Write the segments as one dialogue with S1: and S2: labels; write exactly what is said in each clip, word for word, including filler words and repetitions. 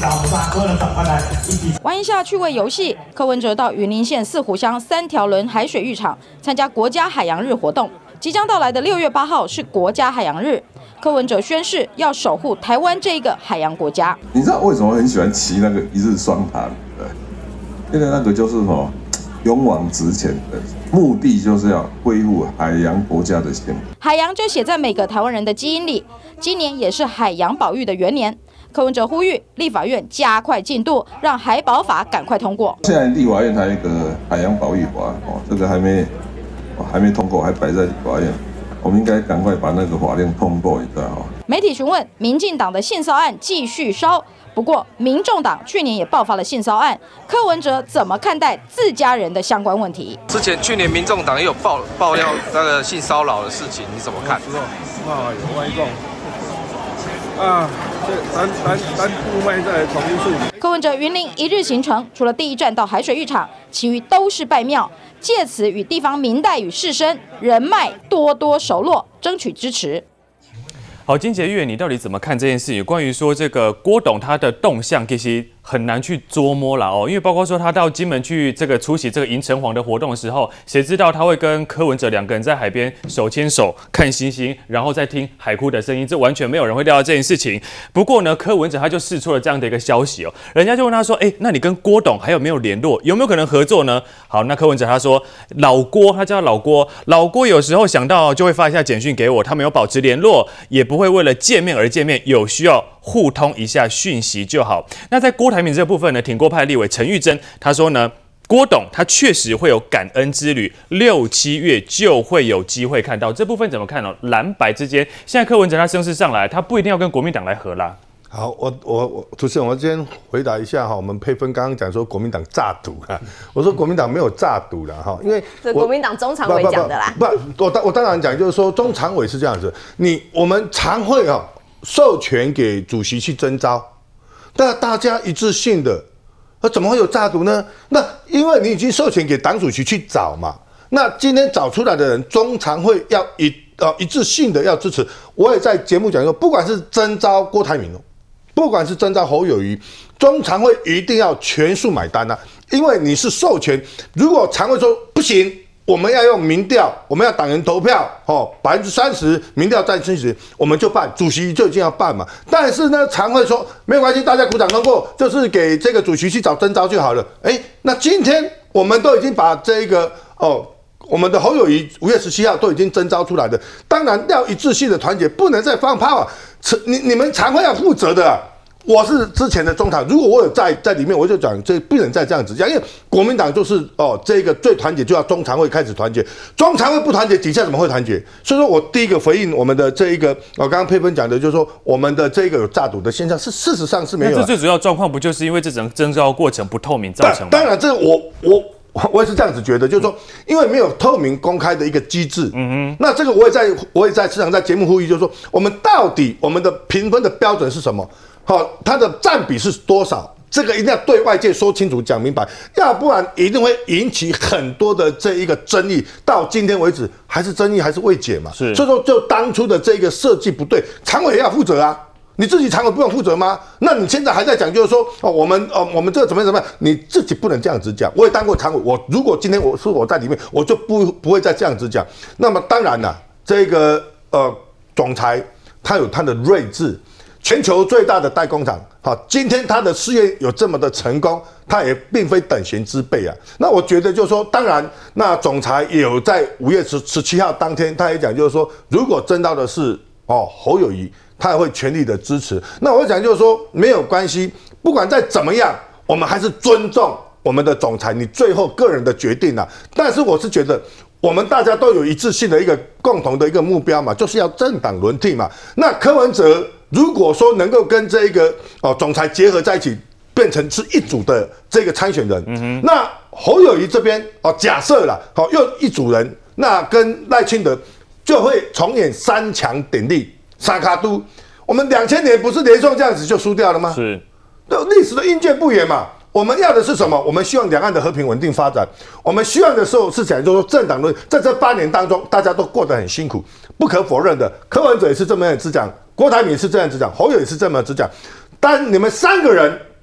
S1: 玩一下趣味游戏，柯文哲到云林县四湖乡三条轮海水浴场参加国家海洋日活动。即将到来的六月八号是国家海洋日，柯文哲宣誓要守护台湾这个海洋国家。
S2: 你知道为什么很喜欢骑那个一日双塔？因为那个就是什么勇往直前的目的，就是要恢复海洋国家的性。
S1: 海洋就写在每个台湾人的基因里。今年也是海洋保育的元年，柯文哲呼吁立法院加快进度，让海保法赶快通过。
S2: 现在立法院还有一个海洋保育法，哦，这个还没。还没通过，还摆在立法院，我们应该赶快把那个法令通过一下哈。
S1: 媒体询问民进党的性骚案继续烧，不过民众党去年也爆发了性骚案，柯文哲怎么看待自家人的相关问题？
S3: 之前去年民众党也有爆爆料那个性骚扰的事情，你怎么看？
S4: 啊，有外公啊，这咱咱咱部外在同一处。
S1: 柯文哲云林一日行程，除了第一站到海水浴场，其余都是拜庙。借此与地方民代与士绅人脉多多熟络，争取支持。
S5: 好，金杰月，你到底怎么看这件事情？关于说这个郭董他的动向，其实很难去捉摸了哦，因为包括说他到金门去这个出席这个迎城隍的活动的时候，谁知道他会跟柯文哲两个人在海边手牵手看星星，然后再听海哭的声音，这完全没有人会料到这件事情。不过呢，柯文哲他就释出了这样的一个消息哦，人家就问他说，哎，那你跟郭董还有没有联络？有没有可能合作呢？好，那柯文哲他说，老郭，他叫老郭，老郭有时候想到就会发一下简讯给我，他们有保持联络，也不会为了见面而见面，有需要互通一下讯息就好。那在郭台铭这个部分呢，挺郭派立委陈玉珍他说呢，郭董他确实会有感恩之旅，六七月就会有机会看到。这部分怎么看呢？蓝白之间，现在柯文哲他声势上来，他不一定要跟国民党来合啦。
S4: 好，我我我主持人，我先回答一下哈。我们佩芬刚刚讲说国民党诈赌啊，我说国民党没有诈赌了哈，因为
S6: 这国民党中常委讲的啦。
S4: 不，不我当我当然讲，就是说中常委是这样子，你我们常会哈授权给主席去征召，那大家一致性的，那怎么会有诈赌呢？那因为你已经授权给党主席去找嘛，那今天找出来的人，中常会要一呃一致性的要支持。我也在节目讲说，不管是征召郭台铭哦。不管是征召侯友宜，中常会一定要全数买单啊！因为你是授权，如果常会说不行，我们要用民调，我们要党员投票，哦，百分之三十民调占七十，我们就办，主席就已经要办嘛。但是呢，常会说没有关系，大家鼓掌通过，就是给这个主席去找征召就好了。哎，那今天我们都已经把这个哦。我们的侯友宜五月十七号都已经征召出来的，当然要一致性的团结，不能再放炮啊！你你们常会要负责的、啊。我是之前的中常，如果我有在在里面，我就讲这不能再这样子讲，因为国民党就是哦，这个最团结就要中常会开始团结，中常会不团结，底下怎么会团结？所以说我第一个回应我们的这一个，我、哦、刚刚佩芬讲的，就是说我们的这个有诈赌的现象是事实上是没有、啊。
S5: 这最主要状况不就是因为这整个征召过程不透明造成吗？
S4: 当然，这个我我。我也是这样子觉得，就是说，因为没有透明公开的一个机制，嗯哼，那这个我也在，我也在市场在节目呼吁，就是说，我们到底我们的评分的标准是什么？好，它的占比是多少？这个一定要对外界说清楚、讲明白，要不然一定会引起很多的这一个争议。到今天为止，还是争议还是未解嘛？是，所以说就当初的这个设计不对，常委也要负责啊。你自己常委不用负责吗？那你现在还在讲，就是说哦，我们哦，我们这个怎么样怎么样？你自己不能这样子讲。我也当过常委，我如果今天我是我在里面，我就不不会再这样子讲。那么当然了，这个呃总裁他有他的睿智，全球最大的代工厂，好，今天他的事业有这么的成功，他也并非等闲之辈啊。那我觉得就是说，当然，那总裁也有在五月十十七号当天，他也讲就是说，如果征到的是哦侯友宜。他也会全力的支持。那我讲就是说，没有关系，不管再怎么样，我们还是尊重我们的总裁你最后个人的决定啊。但是我是觉得，我们大家都有一致性的一个共同的一个目标嘛，就是要政党轮替嘛。那柯文哲如果说能够跟这一个哦总裁结合在一起，变成是一组的这个参选人，嗯哼，那侯友宜这边哦假设啦，好又一组人，那跟赖清德就会重演三强鼎立。沙卡都，我们两千年不是连胜这样子就输掉了吗？是，历史的应鉴不远嘛。我们要的是什么？我们希望两岸的和平稳定发展。我们希望的时候是讲，就是说政党论，在这八年当中，大家都过得很辛苦，不可否认的。柯文哲也是这么样子讲，郭台铭是这样子讲，侯友也是这么样子讲。但你们三个人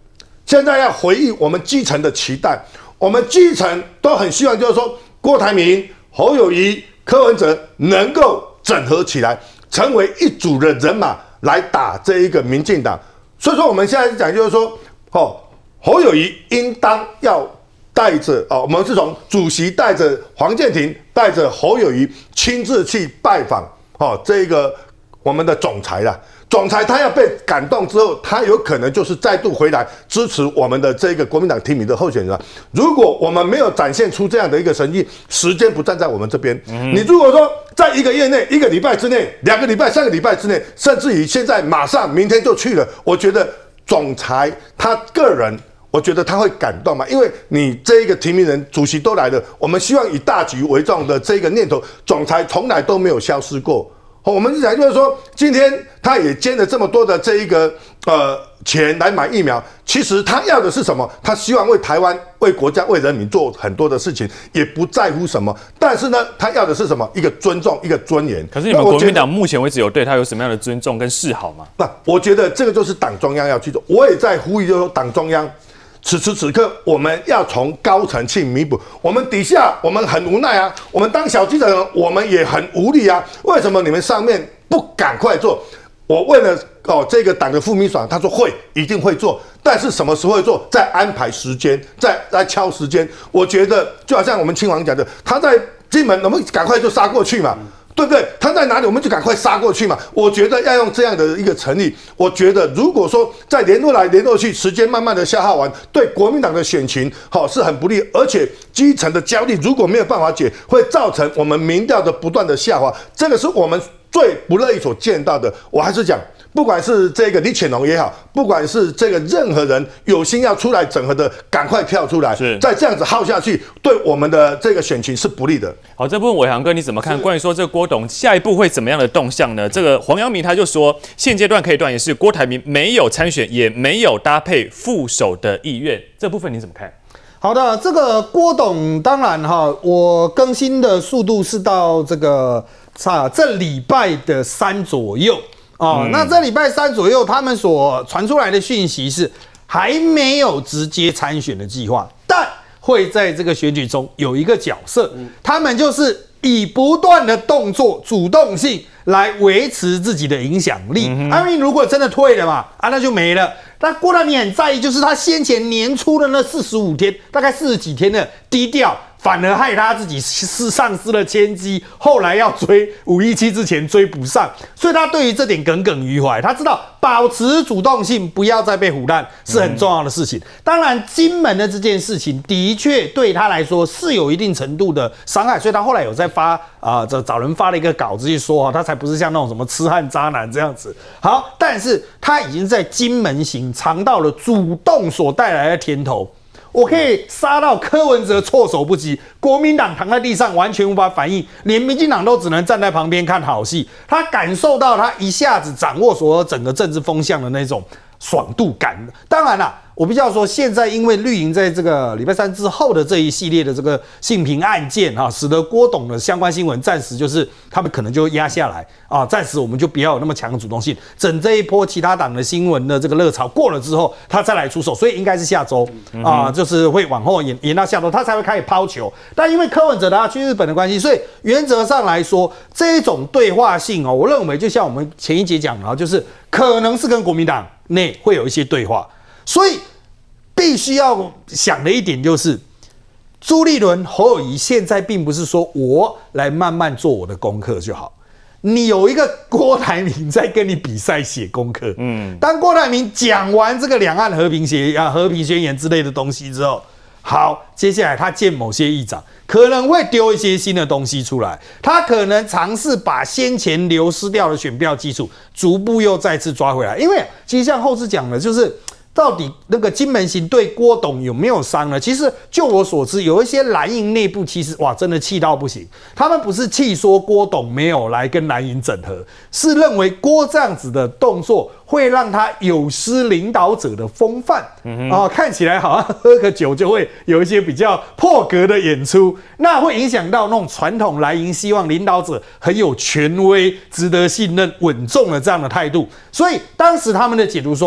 S4: 现在要回应我们基层的期待，我们基层都很希望，就是说郭台铭、侯友宜、柯文哲能够整合起来，成为一组的人马来打这一个民进党。所以说，我们现在讲就是说，哦，侯友宜应当要带着哦，我们是从主席带着黄健庭，带着侯友宜亲自去拜访哦，这个我们的总裁啦。总裁他要被感动之后，他有可能就是再度回来支持我们的这个国民党提名的候选人。如果我们没有展现出这样的一个诚意，时间不站在我们这边，嗯、你如果说在一个月内、一个礼拜之内、两个礼拜、三个礼拜之内，甚至于现在马上明天就去了，我觉得总裁他个人，我觉得他会感动嘛，因为你这一个提名人、主席都来了，我们希望以大局为重的这个念头，总裁从来都没有消失过。我们讲就是说，今天他也捐了这么多的这一个呃钱来买疫苗，其实他要的是什么？他希望为台湾、为国家、为人民做很多的事情，也不在乎什么。但是呢，他要的是什么？一个尊重，一个尊严。
S5: 可是你们国民党目前为止有对他有什么样的尊重跟示好吗？
S4: 那我觉得这个就是党中央要去做。我也在呼吁，就是说党中央。此时此刻，我们要从高层去弥补。我们底下，我们很无奈啊。我们当小记者人，我们也很无力啊。为什么你们上面不赶快做？我问了哦，这个党的副秘书长，他说会，一定会做。但是什么时候会做？再安排时间，再来敲时间。我觉得就好像我们亲王讲的，他在金门，我们赶快就杀过去嘛。对不对？他在哪里，我们就赶快杀过去嘛。我觉得要用这样的一个诚意。我觉得如果说再联络来联络去，时间慢慢的消耗完，对国民党的选情好、哦、是很不利，而且基层的焦虑如果没有办法解，会造成我们民调的不断的下滑，这个是我们最不乐意所见到的。我还是讲。不管是这个李潜龙也好，不管是这个任何人有心要出来整合的，赶快跳出来。是，再这样子耗下去，对我们的这个选情是不利的。
S5: 好，这部分伟航哥你怎么看？关于说这个郭董下一步会怎么样的动向呢？这个黄阳明他就说，现阶段可以断言是郭台铭没有参选，也没有搭配副手的意愿。这部分你怎么看？
S7: 好的，这个郭董当然哈，我更新的速度是到这个啊这礼拜的三左右。哦，那这礼拜三左右，他们所传出来的讯息是还没有直接参选的计划，但会在这个选举中有一个角色，他们就是以不断的动作、主动性来维持自己的影响力。因为如果真的退了嘛，啊，那就没了。那郭台铭很在意，就是他先前年初的那四十五天，大概四十几天的低调。反而害他自己是丧失了千机，后来要追五一七之前追不上，所以他对于这点耿耿于怀。他知道保持主动性，不要再被唬烂是很重要的事情。当然，金门的这件事情的确对他来说是有一定程度的伤害，所以他后来有在发啊，这、呃、找人发了一个稿子去说啊，他才不是像那种什么痴汉渣男这样子。好，但是他已经在金门行尝到了主动所带来的甜头。我可以杀到柯文哲措手不及，国民党躺在地上完全无法反应，连民进党都只能站在旁边看好戏。他感受到他一下子掌握所有整个政治风向的那种爽度感。当然啦，我必须要说，现在因为绿营在这个礼拜三之后的这一系列的这个性平案件哈，使得郭董的相关新闻暂时就是他们可能就压下来啊，暂时我们就不要有那么强的主动性。整这一波其他党的新闻的这个热潮过了之后，他再来出手，所以应该是下周啊，就是会往后延延到下周，他才会开始抛球。但因为柯文哲他去日本的关系，所以原则上来说，这一种对话性哦，我认为就像我们前一节讲的，就是可能是跟国民党内会有一些对话，所以。必须要想的一点就是，朱立伦、侯友宜现在并不是说我来慢慢做我的功课就好，你有一个郭台铭在跟你比赛写功课。嗯，当郭台铭讲完这个两岸和平协啊、和平宣言之类的东西之后，好，接下来他见某些议长，可能会丢一些新的东西出来，他可能尝试把先前流失掉的选票基础逐步又再次抓回来，因为其实像后世讲的，就是。到底那个金门行对郭董有没有伤呢？其实就我所知，有一些蓝营内部其实哇，真的气到不行。他们不是气说郭董没有来跟蓝营整合，是认为郭这样子的动作会让他有失领导者的风范。嗯、哦，看起来好像喝个酒就会有一些比较破格的演出，那会影响到那种传统蓝营希望领导者很有权威、值得信任、稳重的这样的态度。所以当时他们的解读说。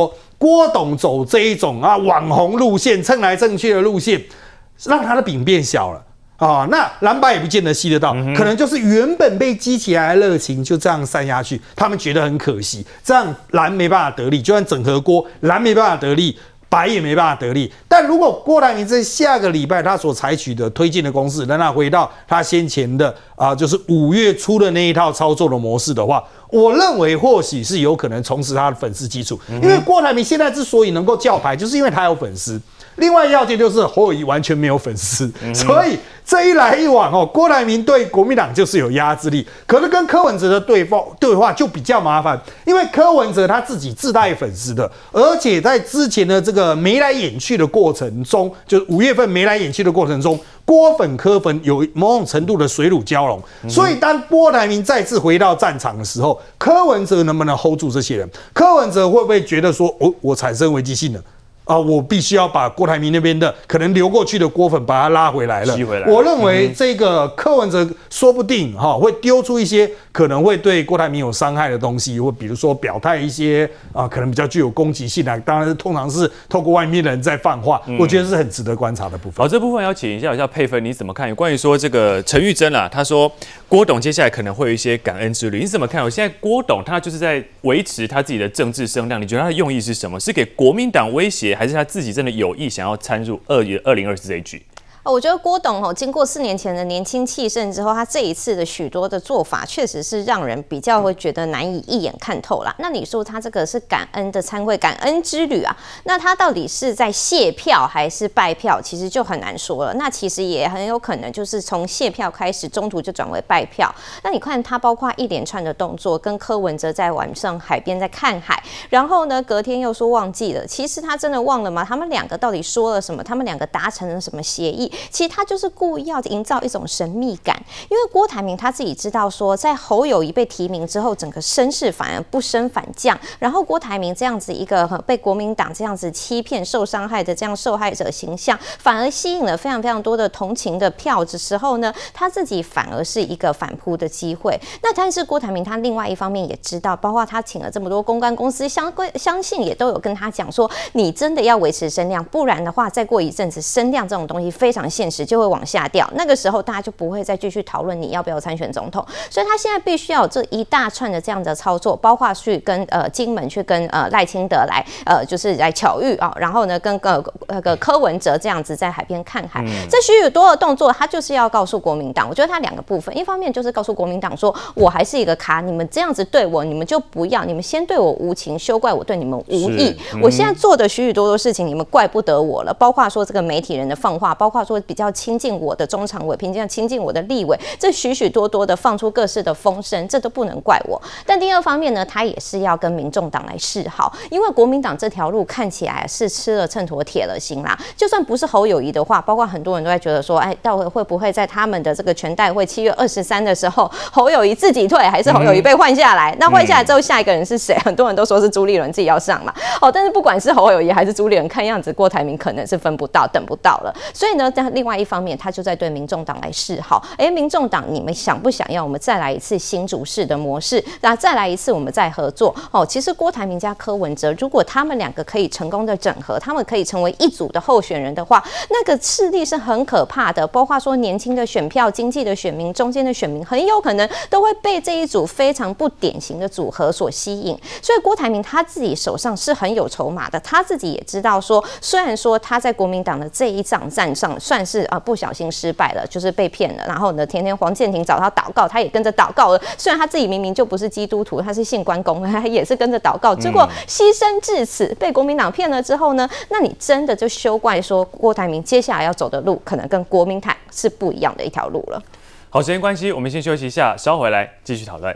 S7: 郭董走这一种啊网红路线，蹭来蹭去的路线，让他的饼变小了。啊、哦，那蓝白也不见得吸得到，嗯、可能就是原本被激起来的热情就这样散下去，他们觉得很可惜，这样蓝没办法得利，就算整合郭，蓝没办法得利，白也没办法得利。但如果郭台铭在下个礼拜他所采取的推进的公式，让他回到他先前的啊、呃，就是五月初的那一套操作的模式的话，我认为或许是有可能重拾他的粉丝基础，嗯、因为郭台铭现在之所以能够叫牌，就是因为他有粉丝。另外要件就是侯友宜完全没有粉丝，嗯、所以这一来一往哦，郭台铭对国民党就是有压制力。可是跟柯文哲的对话对话就比较麻烦，因为柯文哲他自己自带粉丝的，而且在之前的这个眉来眼去的过程中，就是五月份眉来眼去的过程中，郭粉柯粉有某种程度的水乳交融。嗯、所以当郭台铭再次回到战场的时候，柯文哲能不能 hold 住这些人？柯文哲会不会觉得说，哦，我产生危机性了？啊、呃，我必须要把郭台铭那边的可能流过去的郭粉把它拉回来了。
S5: 吸回来。
S7: 我认为这个柯文哲说不定哈、哦、会丢出一些可能会对郭台铭有伤害的东西，或比如说表态一些啊、呃、可能比较具有攻击性的，当然是通常是透过外面的人在放话，嗯、我觉得是很值得观察的部分。
S5: 好，这部分要请一下一下佩芬，你怎么看？关于说这个陈玉珍啊，他说郭董接下来可能会有一些感恩之旅，你怎么看？我现在郭董他就是在维持他自己的政治声量，你觉得他的用意是什么？是给国民党威胁？还是他自己真的有意想要参入二二零二四这一局？
S6: 我觉得郭董哦，经过四年前的年轻气盛之后，他这一次的许多的做法，确实是让人比较会觉得难以一眼看透啦。那你说他这个是感恩的参会、感恩之旅啊？那他到底是在谢票还是拜票？其实就很难说了。那其实也很有可能就是从谢票开始，中途就转为拜票。那你看他包括一连串的动作，跟柯文哲在晚上海边在看海，然后呢隔天又说忘记了。其实他真的忘了吗？他们两个到底说了什么？他们两个达成了什么协议？其实他就是故意要营造一种神秘感，因为郭台铭他自己知道说，在侯友宜被提名之后，整个声势反而不升反降，然后郭台铭这样子一个被国民党这样子欺骗、受伤害的这样受害者形象，反而吸引了非常非常多的同情的票的时候呢，他自己反而是一个反扑的机会。那但是郭台铭他另外一方面也知道，包括他请了这么多公关公司，相相信也都有跟他讲说，你真的要维持声量，不然的话，再过一阵子声量这种东西非常现实。就会往下掉，那个时候大家就不会再继续讨论你要不要参选总统，所以他现在必须要有这一大串的这样的操作，包括去跟呃金门去跟呃赖清德来呃就是来巧遇啊、哦，然后呢跟呃那个柯文哲这样子在海边看海，嗯、这许许多的动作，他就是要告诉国民党，我觉得他两个部分，一方面就是告诉国民党说，我还是一个咖，你们这样子对我，你们就不要，你们先对我无情，休怪我对你们无意，嗯、我现在做的许许多多事情，你们怪不得我了，包括说这个媒体人的放话，包括说比较亲近我的中常委，平常亲近我的立委，这许许多多的放出各式的风声，这都不能怪我。但第二方面呢，他也是要跟民众党来示好，因为国民党这条路看起来是吃了秤砣铁了心啦。就算不是侯友宜的话，包括很多人都在觉得说，哎，到底会不会在他们的这个全代会七月二十三的时候，侯友宜自己退，还是侯友宜被换下来？嗯、那换下来之后，下一个人是谁？很多人都说是朱立伦自己要上嘛。哦，但是不管是侯友宜还是朱立伦，看样子郭台铭可能是分不到、等不到了。所以呢，在另外一方面，他就在对民众党来示好。哎，民众党，你们想不想要我们再来一次新竹市的模式？那再来一次，我们再合作。哦，其实郭台铭加柯文哲，如果他们两个可以成功的整合，他们可以成为一组的候选人的话，那个势力是很可怕的。包括说年轻的选票、经济的选民、中间的选民，很有可能都会被这一组非常不典型的组合所吸引。所以郭台铭他自己手上是很有筹码的，他自己也知道说，虽然说他在国民党的这一场战上算是啊、呃、不小心失败了，就是被骗了。然后呢，天天黄健庭找他祷告，他也跟着祷告了。虽然他自己明明就不是基督徒，他是信关公，他也是跟着祷告。结果牺牲至此，被国民党骗了之后呢，那你真的就休怪说郭台铭接下来要走的路，可能跟国民党是不一样的一条路了。
S5: 好，时间关系，我们先休息一下，稍回来继续讨论。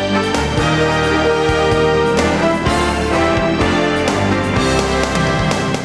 S5: 好，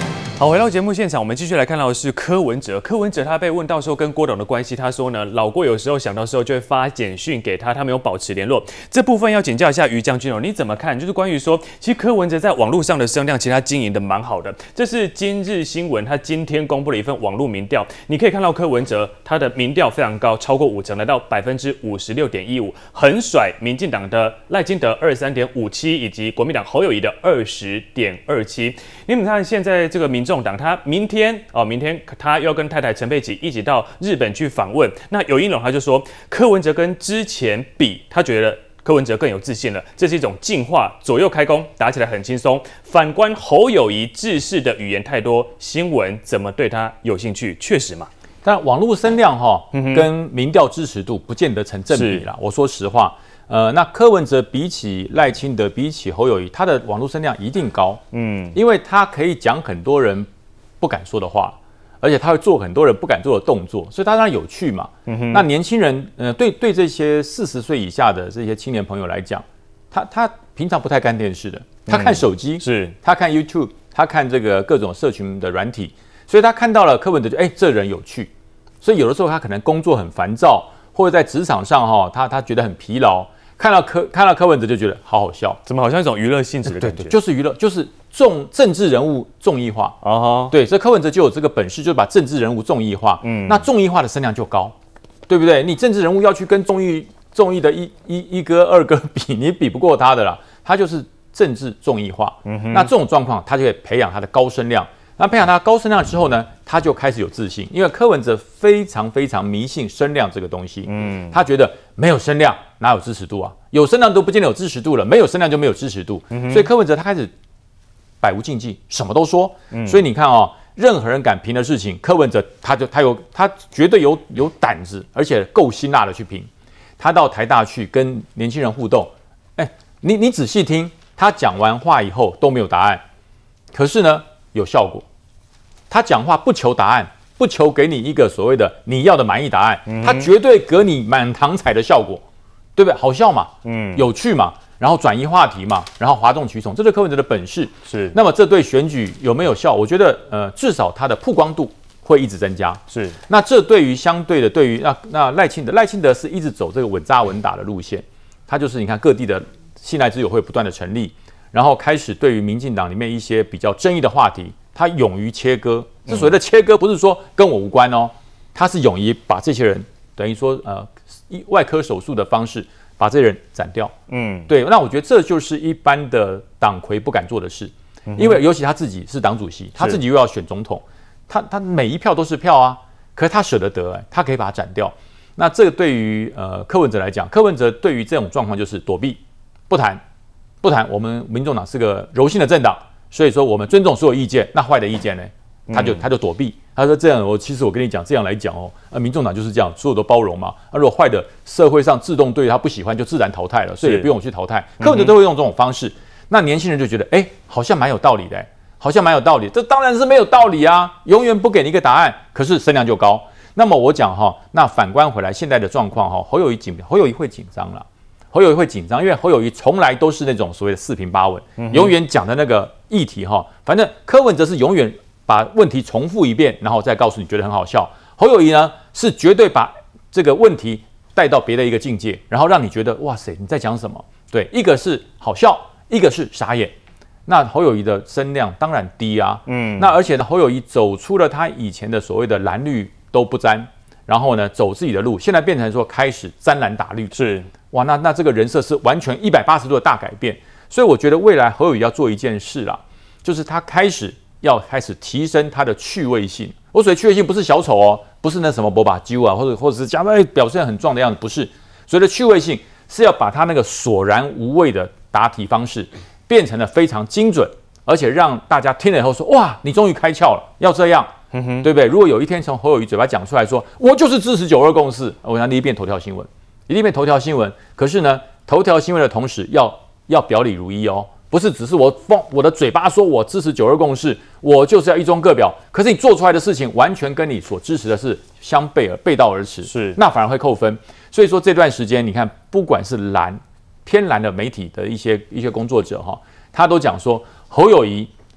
S5: 好，回到节目现场，我们继续来看到的是柯文哲。柯文哲他被问到说跟郭董的关系，他说呢，老郭有时候想到时候就会发简讯给他，他们有保持联络。这部分要请教一下于将军哦，你怎么看？就是关于说，其实柯文哲在网络上的声量，其实他经营的蛮好的。这是今日新闻，他今天公布了一份网络民调，你可以看到柯文哲他的民调非常高，超过五成，来到百分之五十六点一五，很甩民进党的赖清德二十三点五七，以及国民党侯友宜的二十点二七。你们看现在这个民众党他明天哦，明天他要跟太太陈佩琪一起到日本去访问。那有英龙他就说，柯文哲跟之前比，他觉得柯文哲更有自信了，这是一种进化，左右开弓，打起来很轻松。反观侯友宜，制式的语言太多，新闻怎么对他有兴趣？确实嘛。
S8: 但网络声量哈、嗯，跟民调支持度不见得成正比啦。我说实话。呃，那柯文哲比起赖清德，比起侯友宜，他的网络声量一定高，嗯，因为他可以讲很多人不敢说的话，而且他会做很多人不敢做的动作，所以他当然有趣嘛。嗯、那年轻人，呃，对对这些四十岁以下的这些青年朋友来讲，他他平常不太看电视的，他看手机、嗯，是，他看 YouTube， 他看这个各种社群的软体，所以他看到了柯文哲就，哎、欸，这人有趣，所以有的时候他可能工作很烦躁，或者在职场上哈，他他觉得很疲劳。看到柯看到柯文哲就觉得好好笑，
S5: 怎么好像一种娱乐性质的感觉？
S8: 对对，就是娱乐，就是重政治人物综艺化啊。Uh-huh. 对，所以柯文哲就有这个本事，就是把政治人物综艺化。嗯，那综艺化的声量就高，对不对？你政治人物要去跟综艺综艺的一一一哥二哥比，你比不过他的啦。他就是政治综艺化。嗯哼，那这种状况，他就会培养他的高声量。那培养他高声量之后呢，他就开始有自信，因为柯文哲非常非常迷信声量这个东西。嗯，他觉得没有声量哪有支持度啊？有声量都不见得有支持度了，没有声量就没有支持度。嗯、所以柯文哲他开始百无禁忌，什么都说。嗯、所以你看哦，任何人敢评的事情，柯文哲他就他有他绝对有有胆子，而且够辛辣的去评。他到台大去跟年轻人互动，哎，你你仔细听，他讲完话以后都没有答案，可是呢有效果。他讲话不求答案，不求给你一个所谓的你要的满意答案，嗯、他绝对给你满堂彩的效果，对不对？好笑嘛，嗯，有趣嘛，然后转移话题嘛，然后哗众取宠，这是柯文哲的本事。是，那么这对选举有没有效？我觉得，呃，至少他的曝光度会一直增加。是，那这对于相对的，对于那那赖清德，赖清德是一直走这个稳扎稳打的路线，他就是你看各地的信赖之友会不断的成立，然后开始对于民进党里面一些比较争议的话题。他勇于切割，这所谓的切割不是说跟我无关哦，他是勇于把这些人等于说呃外科手术的方式把这些人斩掉。嗯，对，那我觉得这就是一般的党魁不敢做的事，嗯、因为尤其他自己是党主席，他自己又要选总统，他他每一票都是票啊，可是他舍得得，哎，他可以把它斩掉。那这个对于呃柯文哲来讲，柯文哲对于这种状况就是躲避，不谈，不谈。我们民众党是个柔性的政党。所以说，我们尊重所有意见。那坏的意见呢？他就他就躲避。他说：“这样，我其实我跟你讲，这样来讲哦，啊，民众党就是这样，所有都包容嘛。啊，如果坏的，社会上自动对他不喜欢，就自然淘汰了，所以也不用去淘汰。柯文哲都会用这种方式。那年轻人就觉得，哎，好像蛮有道理的，好像蛮有道理。这当然是没有道理啊，永远不给你一个答案，可是声量就高。那么我讲哈，那反观回来现在的状况哈，侯友宜紧，侯友宜会紧张了。”侯友宜会紧张，因为侯友宜从来都是那种所谓的四平八稳，嗯、永远讲的那个议题哈，反正柯文哲是永远把问题重复一遍，然后再告诉你觉得很好笑。侯友宜呢是绝对把这个问题带到别的一个境界，然后让你觉得哇塞你在讲什么？对，一个是好笑，一个是傻眼。那侯友宜的声量当然低啊，嗯，那而且呢侯友宜走出了他以前的所谓的蓝绿都不沾，然后呢走自己的路，现在变成说开始沾蓝打绿是。哇，那那这个人设是完全一百八十度的大改变，所以我觉得未来侯友宜要做一件事啦，就是他开始要开始提升他的趣味性。我所谓趣味性不是小丑哦，不是那什么波把揪啊，或者或者是假扮表现很壮的样子，不是。所谓的趣味性是要把他那个索然无味的答题方式变成了非常精准，而且让大家听了以后说哇，你终于开窍了，要这样，嗯哼，对不对？如果有一天从侯友宜嘴巴讲出来说，我就是支持九二共识，我想第一遍头条新闻。一定变头条新闻，可是呢，头条新闻的同时要要表里如一哦，不是只是我放我的嘴巴说我支持九二共识，我就是要一中各表，可是你做出来的事情完全跟你所支持的是相背而背道而驰，是那反而会扣分。所以说这段时间，你看，不管是蓝偏蓝的媒体的一些一些工作者哈，他都讲说侯友宜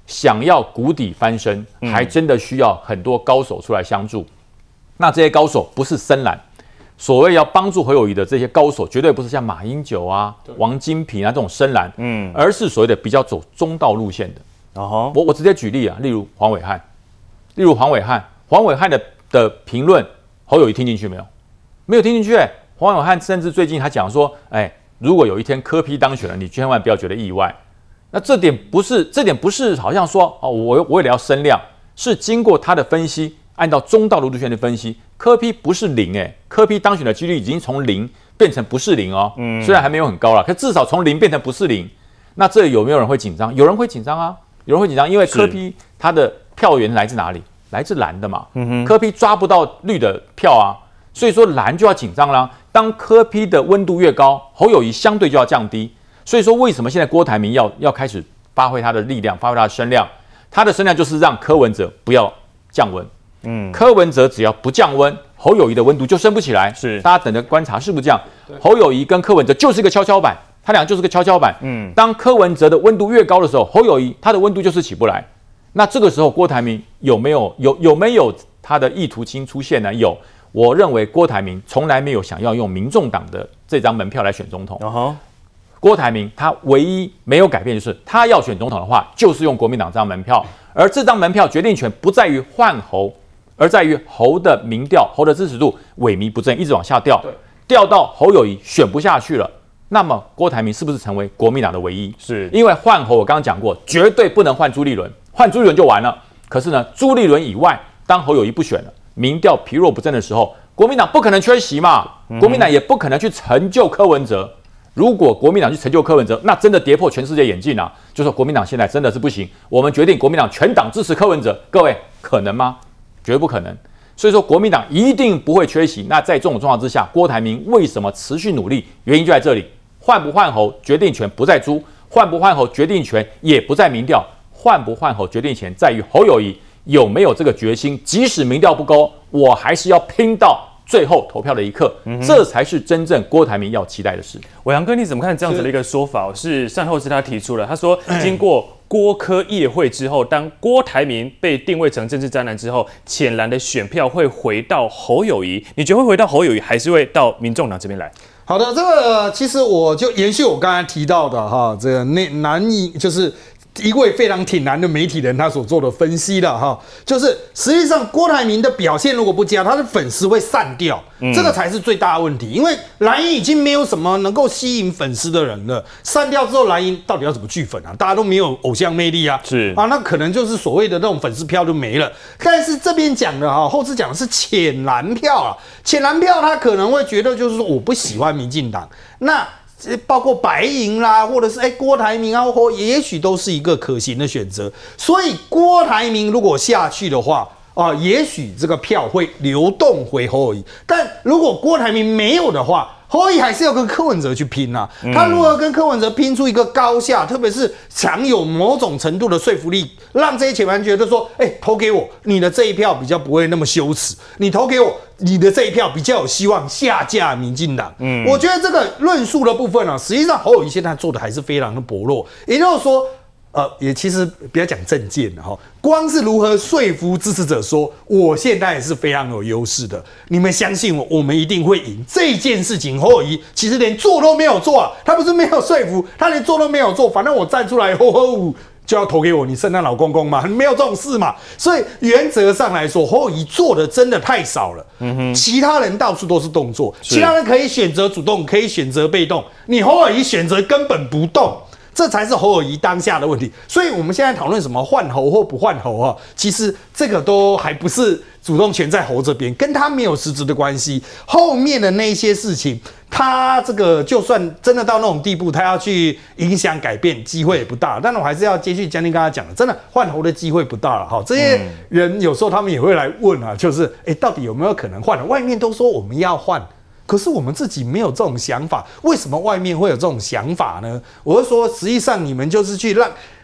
S8: 想要谷底翻身，还真的需要很多高手出来相助。那这些高手不是深蓝，所谓要帮助侯友宜的这些高手，绝对不是像马英九啊、王金平啊这种深蓝，嗯，而是所谓的比较走中道路线的。哦，我我直接举例啊，例如黄伟汉，例如黄伟汉，黄伟汉的的评论，侯友宜听进去没有？没有听进去、欸。黄伟汉甚至最近他讲说，哎、欸，如果有一天柯 P 当选了，你千万不要觉得意外。那这点不是，这点不是好像说哦，我我为了要声量，是经过他的分析，按照中道路线的分析。柯 P 不是零哎、欸，柯 P 当选的几率已经从零变成不是零哦，嗯，虽然还没有很高啦，可至少从零变成不是零。那这有没有人会紧张？有人会紧张啊，有人会紧张，因为柯 P 他的票源来自哪里？来自蓝的嘛，嗯哼，柯 P 抓不到绿的票啊，所以说蓝就要紧张啦。当柯 P 的温度越高，侯友宜相对就要降低。所以说为什么现在郭台铭要要开始发挥他的力量，发挥他的声量？他的声量就是让柯文哲不要降温。嗯，柯文哲只要不降温，侯友宜的温度就升不起来。是，大家等着观察是不是这样？侯友宜跟柯文哲就是一个跷跷板，他俩就是个跷跷板。嗯，当柯文哲的温度越高的时候，侯友宜他的温度就是起不来。那这个时候郭台铭有没有有有没有他的意图清出现呢？有，我认为郭台铭从来没有想要用民众党的这张门票来选总统。Uh-huh. 郭台铭他唯一没有改变就是他要选总统的话，就是用国民党这张门票，而这张门票决定权不在于换侯。而在于侯的民调、侯的支持度萎靡不振，一直往下掉，掉到侯友宜选不下去了。那么郭台铭是不是成为国民党的唯一？是，因为换侯我刚刚讲过，绝对不能换朱立伦，换朱立伦就完了。可是呢，朱立伦以外，当侯友宜不选了，民调疲弱不振的时候，国民党不可能缺席嘛，国民党也不可能去成就柯文哲。如果国民党去成就柯文哲，那真的跌破全世界眼镜啊！就说国民党现在真的是不行，我们决定国民党全党支持柯文哲，各位可能吗？绝不可能，所以说国民党一定不会缺席。那在这种状况之下，郭台铭为什么持续努力？原因就在这里：换不换侯决定权不在朱，换不换侯决定权也不在民调，换不换侯决定权在于侯友宜有没有这个决心。即使民调不高，我还是要拼到最后投票的一刻，嗯、这才是真正郭台铭要期待的事。
S5: 伟阳哥，你怎么看这样子的一个说法？是善后是他提出了，他说经过郭柯夜会之后，当郭台铭被定位成政治渣男之后，浅蓝的选票会回到侯友宜，你觉得会回到侯友宜，还是会到民众党这边来？
S7: 好的，这个其实我就延续我刚才提到的哈，这个内难以就是一位非常挺蓝的媒体人他所做的分析了哈，就是实际上郭台铭的表现如果不佳，他的粉丝会散掉，嗯、这个才是最大的问题。因为蓝营已经没有什么能够吸引粉丝的人了，散掉之后蓝营到底要怎么聚粉啊？大家都没有偶像魅力啊，是啊，那可能就是所谓的那种粉丝票就没了。但是这边讲的哈，后次讲的是浅蓝票啊，浅蓝票他可能会觉得就是说我不喜欢民进党，那。包括白银啦，或者是哎、欸、郭台铭啊，或也许都是一个可行的选择。所以郭台铭如果下去的话啊、呃，也许这个票会流动回侯友宜。但如果郭台铭没有的话，侯友宜还是要跟柯文哲去拼啊。他如何跟柯文哲拼出一个高下，特别是强有某种程度的说服力，让这些选民觉得说，哎、欸，投给我，你的这一票比较不会那么羞耻，你投给我。你的这一票比较有希望下架民进党，嗯，我觉得这个论述的部分啊，实际上侯友宜现在做的还是非常的薄弱。也就是说，呃，也其实不要讲政见了哈，光是如何说服支持者说，我现在也是非常有优势的，你们相信我，我们一定会赢这件事情。侯友宜其实连做都没有做啊，他不是没有说服，他连做都没有做，反正我站出来，吼吼。就要投给我，你圣诞老公公嘛？没有这种事嘛。所以原则上来说，侯友宜做的真的太少了。嗯哼，其他人到处都是动作，其他人可以选择主动，可以选择被动，你侯友宜选择根本不动。这才是侯友宜当下的问题，所以我们现在讨论什么换侯或不换侯啊，其实这个都还不是主动权在侯这边，跟他没有实质的关系。后面的那些事情，他这个就算真的到那种地步，他要去影响改变，机会也不大。但我还是要接续江宁刚才讲的，真的换侯的机会不大了哈。这些人有时候他们也会来问啊，就是哎、欸，到底有没有可能换？外面都说我们要换。可是我们自己没有这种想法，为什么外面会有这种想法呢？我是说，实际上你们就是去让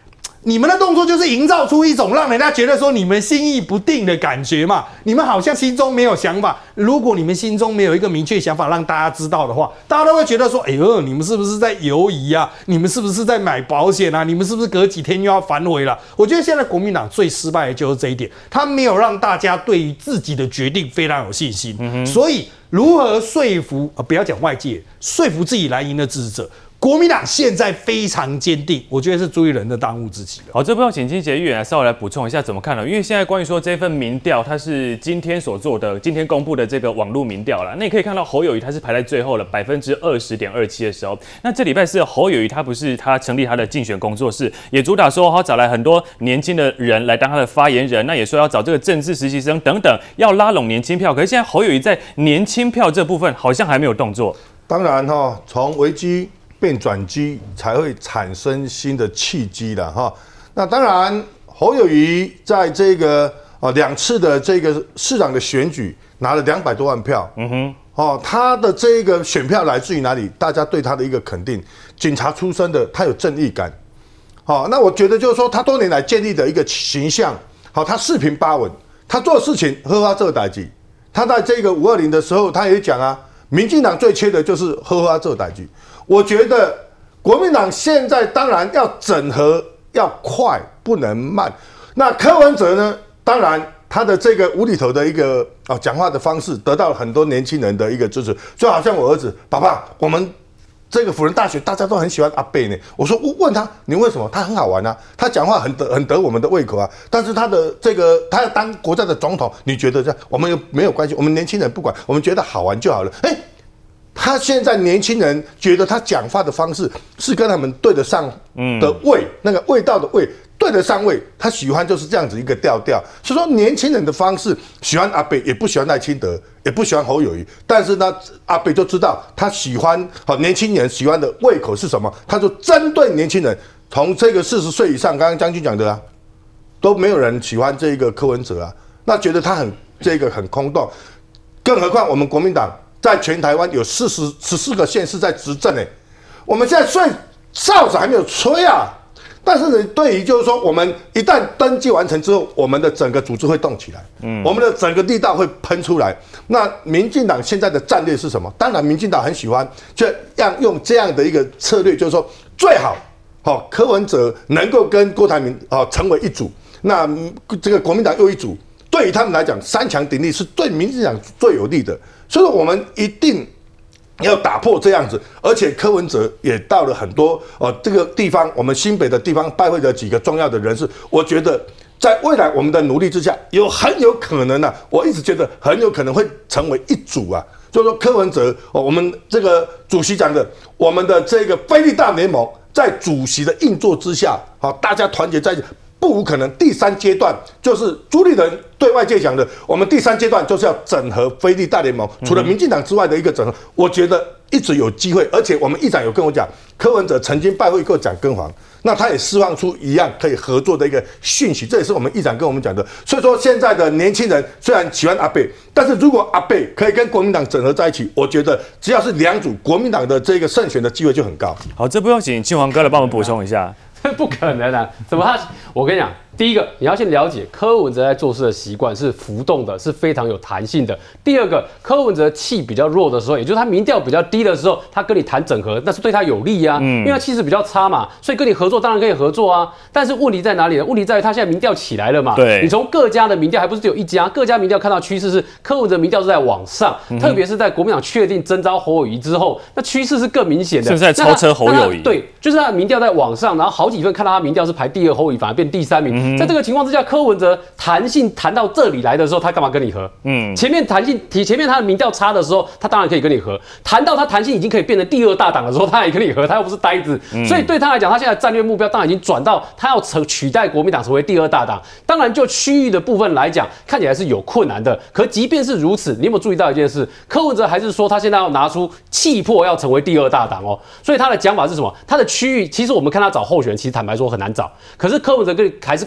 S7: 你们的动作就是营造出一种让人家觉得说你们心意不定的感觉嘛，你们好像心中没有想法。如果你们心中没有一个明确想法让大家知道的话，大家都会觉得说，哎呦，你们是不是在犹疑啊？你们是不是在买保险啊？你们是不是隔几天又要反悔了？我觉得现在国民党最失败的就是这一点，他没有让大家对于自己的决定非常有信心，嗯、所以如何说服啊、呃？不要讲外界，说服自己蓝营的支持者。国民党现在非常坚定，我觉得是朱立伦的当务之急了。
S5: 好，这部分请金杰议员稍微来补充一下怎么看呢？因为现在关于说这份民调，它是今天所做的、今天公布的这个网络民调啦。那你可以看到侯友宜他是排在最后了，百分之二十点二七的时候。那这礼拜是侯友宜他不是他成立他的竞选工作室，也主打说他找来很多年轻的人来当他的发言人，那也说要找这个政治实习生等等，要拉拢年轻票。可是现在侯友宜在年轻票这部分好像还没有动作。
S4: 当然哈、哦，从危机变转机才会产生新的契机的哈。那当然，侯友宜在这个啊两次的这个市长的选举拿了两百多万票，嗯哼，哦，他的这个选票来自于哪里？大家对他的一个肯定，警察出身的，他有正义感。好，那我觉得就是说，他多年来建立的一个形象，好，他四平八稳，他做事情合法做代志。他在这个五二零的时候，他也讲啊，民进党最缺的就是合法做代志。我觉得国民党现在当然要整合，要快，不能慢。那柯文哲呢？当然他的这个无厘头的一个啊讲话的方式，得到了很多年轻人的一个支持。就好像我儿子，爸爸，我们这个辅仁大学大家都很喜欢阿贝呢。我说我问他，你为什么？他很好玩啊，他讲话很得很得我们的胃口啊。但是他的这个他要当国家的总统，你觉得这样？我们没有关系，我们年轻人不管，我们觉得好玩就好了。哎。他现在年轻人觉得他讲话的方式是跟他们对得上的味，嗯、那个味道的味对得上味，他喜欢就是这样子一个调调。所以说年轻人的方式喜欢阿北，也不喜欢赖清德，也不喜欢侯友宜，但是呢，阿北就知道他喜欢好年轻人喜欢的胃口是什么，他就针对年轻人，从这个四十岁以上，刚刚将军讲的啊，都没有人喜欢这个柯文哲啊，那觉得他很这个很空洞，更何况我们国民党。在全台湾有四十十四个县市在执政诶，我们现在虽然哨子还没有吹啊，但是呢，对于就是说，我们一旦登记完成之后，我们的整个组织会动起来，嗯，我们的整个力道会喷出来。那民进党现在的战略是什么？当然，民进党很喜欢，就要用这样的一个策略，就是说最好，好、哦、柯文哲能够跟郭台铭啊、哦、成为一组，那这个国民党又一组。对于他们来讲，三强鼎立是对民进党最有利的，所以说我们一定要打破这样子。而且柯文哲也到了很多呃这个地方，我们新北的地方拜会了几个重要的人士，我觉得在未来我们的努力之下，有很有可能啊，我一直觉得很有可能会成为一组啊。就是说柯文哲，哦，我们这个主席讲的，我们的这个非利大联盟在主席的运作之下，好，大家团结在一起。不无可能，第三阶段就是朱立伦对外界讲的，我们第三阶段就是要整合非利大联盟，除了民进党之外的一个整合，我觉得一直有机会。而且我们议长有跟我讲，柯文哲曾经拜会过蒋根煌，那他也释放出一样可以合作的一个讯息，这也是我们议长跟我们讲的。所以说，现在的年轻人虽然喜欢阿贝，但是如果阿贝可以跟国民党整合在一起，我觉得只要是两组，国民党的这个胜选的机会就很高。
S5: 好，这不用请庆煌哥来帮我们补充一下。
S9: 不可能啊！怎么他？我跟你讲，第一个你要先了解柯文哲在做事的习惯是浮动的，是非常有弹性的。第二个，柯文哲气比较弱的时候，也就是他民调比较低的时候，他跟你谈整合，那是对他有利啊，嗯、因为他气势比较差嘛，所以跟你合作当然可以合作啊。但是问题在哪里呢？问题在于他现在民调起来了嘛？对，你从各家的民调，还不是只有一家，各家民调看到趋势是柯文哲民调是在往上，嗯、特别是在国民党确定征召侯友宜之后，那趋势是更明显的，
S5: 甚至在超车侯友宜。
S9: 对，就是他的民调在往上，然后好几份看到他民调是排第二，侯友宜反而变第三名。嗯、在这个情况之下，柯文哲弹性谈到这里来的时候，他干嘛跟你合？嗯，前面弹性提前面他的民调差的时候，他当然可以跟你合。谈到他弹性已经可以变成第二大党的时候，他也跟你合，他又不是呆子。嗯、所以对他来讲，他现在战略目标当然已经转到他要成取代国民党成为第二大党。当然，就区域的部分来讲，看起来是有困难的。可即便是如此，你有没有注意到一件事？柯文哲还是说他现在要拿出气魄，要成为第二大党哦。所以他的讲法是什么？他的区域其实我们看他找候选人，其实坦白说很难找。可是柯文哲跟还是告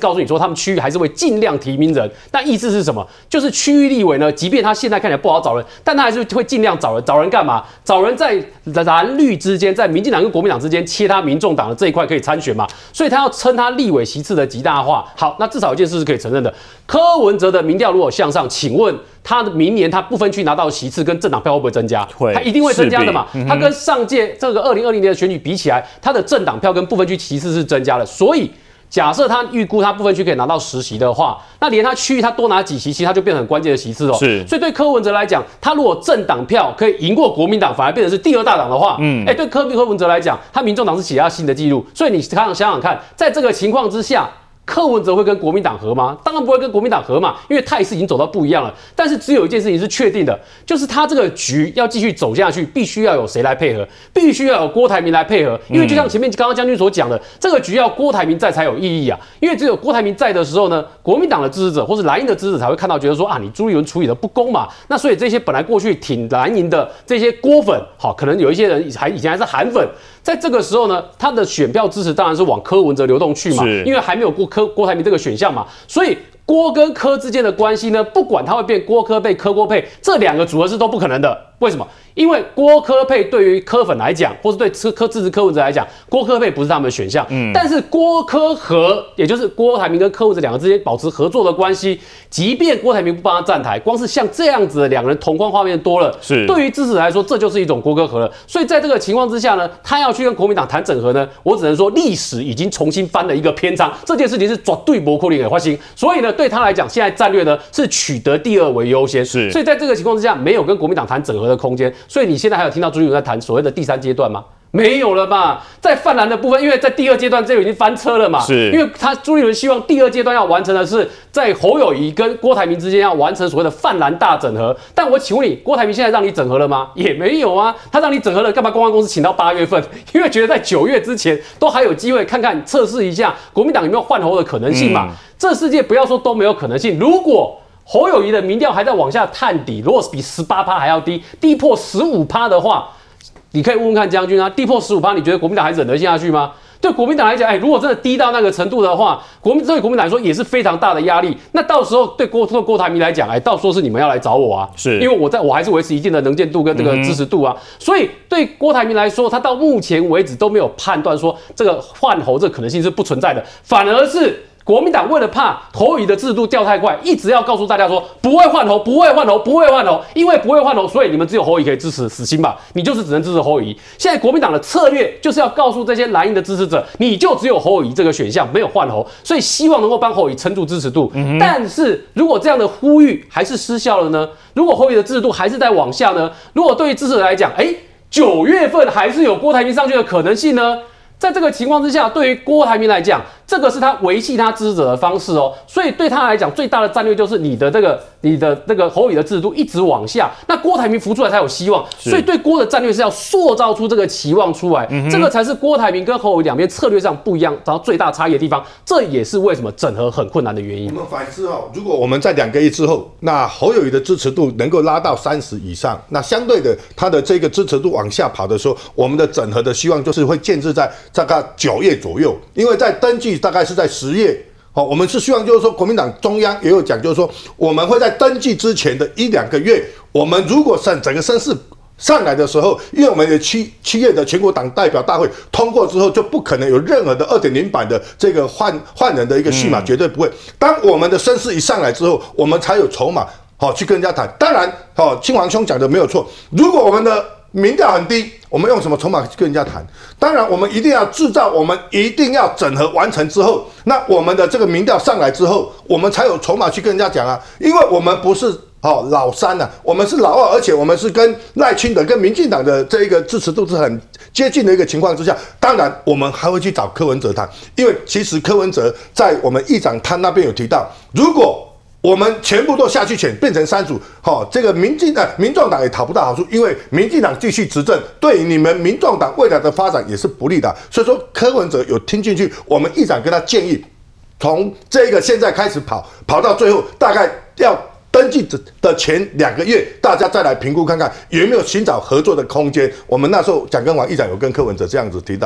S9: 告诉你说，他们区域还是会尽量提名人。那意思是什么？就是区域立委呢，即便他现在看起来不好找人，但他还是会尽量找人。找人干嘛？找人在蓝绿之间，在民进党跟国民党之间切他民众党的这一块可以参选嘛？所以他要撑他立委席次的极大化。好，那至少有一件事是可以承认的：柯文哲的民调如果向上，请问他的明年他不分区拿到席次跟政党票会不会增加？
S5: 会，
S9: 他一定会增加的嘛。
S5: 嗯、
S9: 他跟上届这个二零二零年的选举比起来，他的政党票跟不分区席次是增加的，所以。假设他预估他部分区可以拿到十席的话，那连他区域他多拿几席，其实他就变成很关键的席次哦。
S5: 是，
S9: 所以对柯文哲来讲，他如果政党票可以赢过国民党，反而变成是第二大党的话，嗯，哎、欸，对柯柯文哲来讲，他民众党是写下新的纪录。所以你想想想看，在这个情况之下。柯文哲会跟国民党合吗？当然不会跟国民党合嘛，因为态势已经走到不一样了。但是只有一件事情是确定的，就是他这个局要继续走下去，必须要有谁来配合，必须要有郭台铭来配合。因为就像前面刚刚将军所讲的，这个局要郭台铭在才有意义啊。因为只有郭台铭在的时候呢，国民党的支持者或是蓝营的支持者才会看到，觉得说啊，你朱立伦处理的不公嘛。那所以这些本来过去挺蓝营的这些郭粉，好，可能有一些人还以前还是韩粉。在这个时候呢，他的选票支持当然是往柯文哲流动去嘛，因为还没有过柯郭台铭这个选项嘛，所以郭跟柯之间的关系呢，不管他会变郭柯配、柯郭配，这两个组合是都不可能的。为什么？因为郭柯配对于柯粉来讲，或是对柯支持柯文哲来讲，郭柯配不是他们的选项。嗯，但是郭柯合，也就是郭台铭跟柯文哲两个之间保持合作的关系，即便郭台铭不帮他站台，光是像这样子的两个人同框画面多了，是对于支持者来说，这就是一种郭柯合了。所以在这个情况之下呢，他要去跟国民党谈整合呢，我只能说历史已经重新翻了一个篇章，这件事情是绝对不可能的发生。所以呢，对他来讲，现在战略呢是取得第二为优先。是，所以在这个情况之下，没有跟国民党谈整合的空间。所以你现在还有听到朱立伦在谈所谓的第三阶段吗？没有了吧？在泛蓝的部分，因为在第二阶段这个已经翻车了嘛。是，因为他朱立伦希望第二阶段要完成的是在侯友宜跟郭台铭之间要完成所谓的泛蓝大整合。但我请问你，郭台铭现在让你整合了吗？也没有啊。他让你整合了，干嘛公关公司请到八月份？因为觉得在九月之前都还有机会看看测试一下国民党有没有换侯的可能性嘛。嗯、这世界不要说都没有可能性，如果侯友宜的民调还在往下探底，如果比 百分之十八 还要低，低破 百分之十五 的话，你可以问问看将军啊，低破 百分之十五， 你觉得国民党还忍得下去吗？对国民党来讲，哎，如果真的低到那个程度的话，国民对国民党来说也是非常大的压力。那到时候对郭对郭台铭来讲，哎，到时候是你们要来找我啊，是因为我在我还是维持一定的能见度跟这个支持度啊。嗯、所以对郭台铭来说，他到目前为止都没有判断说这个换侯这个可能性是不存在的，反而是。国民党为了怕侯友宜的制度掉太快，一直要告诉大家说不会换侯，不会换侯，不会换侯，因为不会换侯，所以你们只有侯友宜可以支持，死心吧，你就是只能支持侯友宜。现在国民党的策略就是要告诉这些蓝营的支持者，你就只有侯友宜这个选项，没有换侯，所以希望能够帮侯友宜撑住支持度。嗯、但是如果这样的呼吁还是失效了呢？如果侯友宜的支持度还是在往下呢？如果对于支持者来讲，哎，九月份还是有郭台铭上去的可能性呢？在这个情况之下，对于郭台铭来讲，这个是他维系他支持者的方式哦。所以对他来讲，最大的战略就是你的这个、你的那个侯友宜的制度一直往下，那郭台铭浮出来才有希望。所以对郭的战略是要塑造出这个期望出来，嗯、这个才是郭台铭跟侯友宜两边策略上不一样，然后最大差异的地方。这也是为什么整合很困难的原因。
S4: 我们反思哦，如果我们在两个月之后，那侯友宜的支持度能够拉到三十以上，那相对的他的这个支持度往下跑的时候，我们的整合的希望就是会建置在。大概九月左右，因为在登记大概是在十月，好，我们是希望就是说，国民党中央也有讲，就是说我们会在登记之前的一两个月，我们如果整整个声势上来的时候，因为我们的七七月的全国党代表大会通过之后，就不可能有任何的 二点零 版的这个换换人的一个戏码，绝对不会。当我们的声势一上来之后，我们才有筹码，好去跟人家谈。当然，好，亲王兄讲的没有错，如果我们的民调很低，我们用什么筹码去跟人家谈？当然，我们一定要制造，我们一定要整合完成之后，那我们的这个民调上来之后，我们才有筹码去跟人家讲啊。因为我们不是哦老三啊，我们是老二，而且我们是跟赖清德、跟民进党的这一个支持度是很接近的一个情况之下，当然我们还会去找柯文哲谈，因为其实柯文哲在我们议长他那边有提到，如果我们全部都下去选，变成三组，好、哦，这个民进党、民众党也讨不到好处，因为民进党继续执政，对你们民众党未来的发展也是不利的。所以说，柯文哲有听进去，我们议长跟他建议，从这个现在开始跑，跑到最后，大概要登记的前两个月，大家再来评估看看有没有寻找合作的空间。我们那时候蒋根华议长有跟柯文哲这样子提到。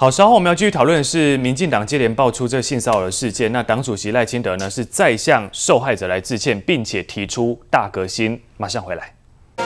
S5: 好，稍后我们要继续讨论的是民进党接连爆出这性骚扰的事件。那党主席赖清德呢是再向受害者来致歉，并且提出大革新。马上回来。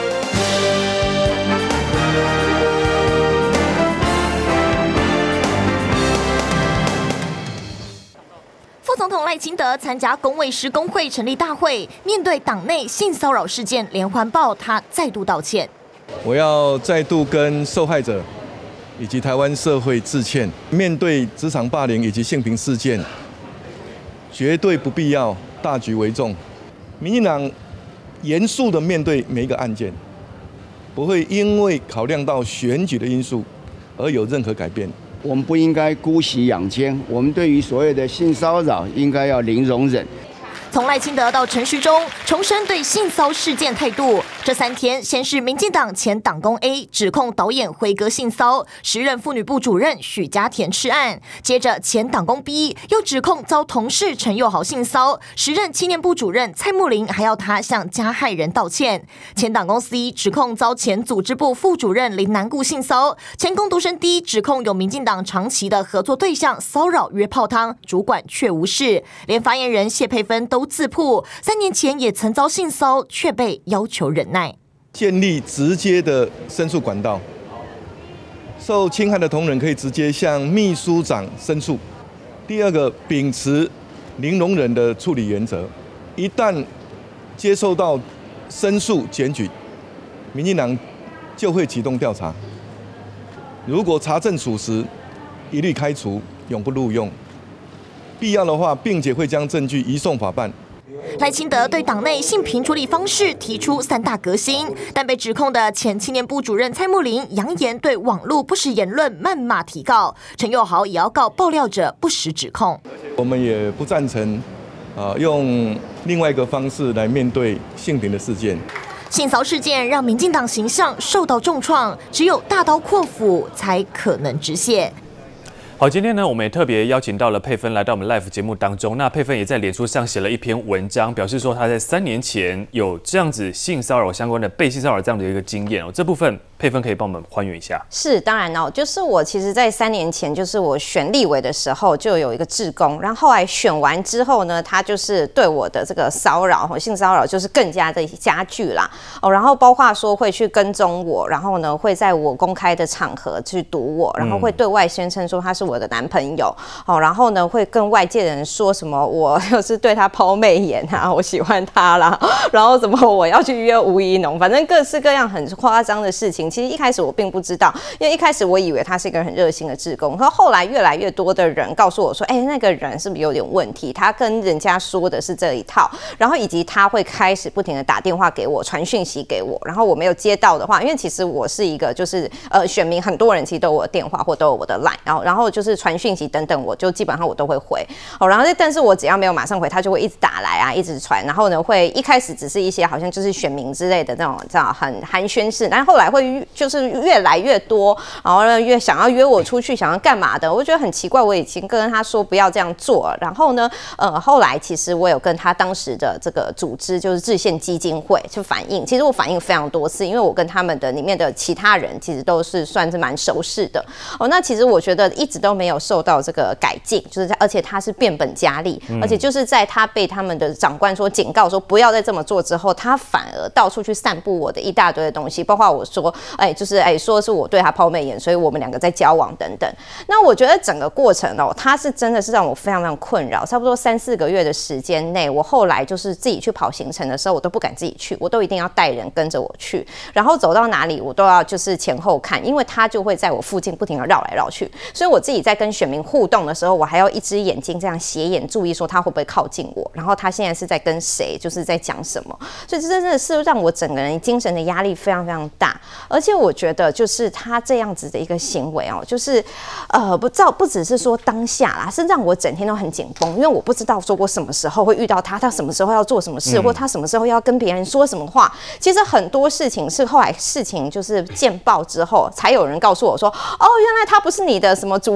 S10: 副总统赖清德参加公卫师工会成立大会，面对党内性骚扰事件连环爆，他再度道歉。
S11: 我要再度跟受害者以及台湾社会致歉，面对职场霸凌以及性平事件，绝对不必要大局为重。民进党严肃地面对每一个案件，不会因为考量到选举的因素而有任何改变。
S12: 我们不应该姑息养奸，我们对于所谓的性骚扰应该要零容忍。
S10: 从赖清德到陈时中，重申对性骚事件态度。这三天，先是民进党前党工 A 指控导演辉哥性骚，时任妇女部主任许家田吃案；接着前党工 B 又指控遭同事陈佑豪性骚，时任青年部主任蔡慕林还要他向加害人道歉。前党工 C 指控遭前组织部副主任林南固性骚，前工读生 D 指控有民进党长期的合作对象骚扰约泡汤，主管却无视，连发言人谢佩芬都自曝三年前也曾遭性骚，却被要求忍耐。
S11: 建立直接的申诉管道，受侵害的同仁可以直接向秘书长申诉。第二个，秉持零容忍的处理原则，一旦接受到申诉检举，民进党就会启动调查。如果查证属实，一律开除，永不录用。必要的话，并且会将证据移送法办。
S10: 赖清德对党内性平处理方式提出三大革新，但被指控的前青年部主任蔡慕林扬言对网络不实言论谩骂提告，陈佑豪也要告爆料者不实指控。
S11: 我们也不赞成，啊、呃，用另外一个方式来面对性平的事件。
S10: 性骚事件让民进党形象受到重创，只有大刀阔斧才可能止血。
S5: 好，今天呢，我们也特别邀请到了佩芬来到我们 live 节目当中。那佩芬也在脸书上写了一篇文章，表示说她在三年前有这样子性骚扰相关的被性骚扰这样的一个经验哦。这部分佩芬可以帮我们还原一下。
S6: 是，当然哦，就是我其实，在三年前，就是我选立委的时候，就有一个志工，然后后来选完之后呢，他就是对我的这个骚扰，性骚扰就是更加的加剧啦哦。然后包括说会去跟踪我，然后呢会在我公开的场合去堵我，然后会对外宣称说他是我的男朋友哦，然后呢会跟外界人说什么我就是对他抛媚眼啊，我喜欢他啦，然后什么我要去约吴怡农，反正各式各样很夸张的事情。其实一开始我并不知道，因为一开始我以为他是一个很热心的志工，可后来越来越多的人告诉我说，哎、欸，那个人是不是有点问题？他跟人家说的是这一套，然后以及他会开始不停的打电话给我，传讯息给我，然后我没有接到的话，因为其实我是一个就是呃选民，很多人其实都有我的电话或都有我的 line， 然后然后就是传讯息等等，我就基本上我都会回。哦，然后但是我只要没有马上回，他就会一直打来啊，一直传，然后呢会一开始只是一些好像就是选民之类的那种这样很寒暄式，但是后来会就是越来越多，然后呢越想要约我出去，想要干嘛的，我就觉得很奇怪。我已经跟他说不要这样做了，然后呢，呃，后来其实我有跟他当时的这个组织，就是制宪基金会去反映。其实我反映非常多次，因为我跟他们的里面的其他人其实都是算是蛮熟识的。哦，那其实我觉得一直都没有受到这个改进，就是而且他是变本加厉，嗯、而且就是在他被他们的长官说警告说不要再这么做之后，他反而到处去散布我的一大堆的东西，包括我说，哎，就是哎说是我对他抛媚眼，所以我们两个在交往等等。那我觉得整个过程哦，他是真的是让我非常非常困扰，差不多三四个月的时间内，我后来就是自己去跑行程的时候，我都不敢自己去，我都一定要带人跟着我去，然后走到哪里我都要就是前后看，因为他就会在我附近不停的绕来绕去，所以我自己在跟选民互动的时候，我还要一只眼睛这样斜眼注意说他会不会靠近我，然后他现在是在跟谁，就是在讲什么，所以这真的是让我整个人精神的压力非常非常大。而且我觉得就是他这样子的一个行为哦，就是呃不照不只是说当下啦，是让我整天都很紧绷，因为我不知道说我什么时候会遇到他，他什么时候要做什么事，嗯、或他什么时候要跟别人说什么话。其实很多事情是后来事情就是见报之后，才有人告诉我说，哦，原来他不是你的什么主任